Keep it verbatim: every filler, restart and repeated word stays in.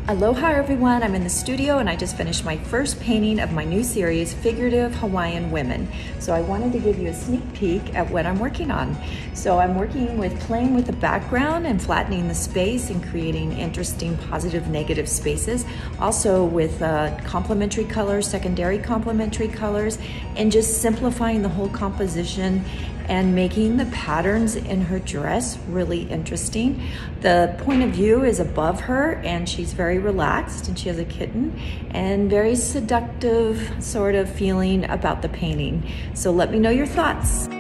Aloha everyone, I'm in the studio and I just finished my first painting of my new series, Figurative Hawaiian Women. So I wanted to give you a sneak peek at what I'm working on. So I'm working with playing with the background and flattening the space and creating interesting positive negative spaces. Also with uh, complementary colors, secondary complementary colors, and just simplifying the whole composition and making the patterns in her dress really interesting. The point of view is above her and she's very relaxed and she has a kitten and very seductive sort of feeling about the painting. So let me know your thoughts.